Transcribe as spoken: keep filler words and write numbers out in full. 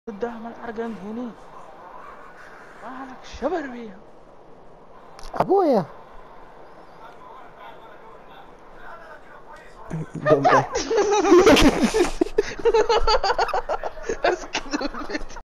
قدام الأرقام هني مالك شبر بيها ابويا دم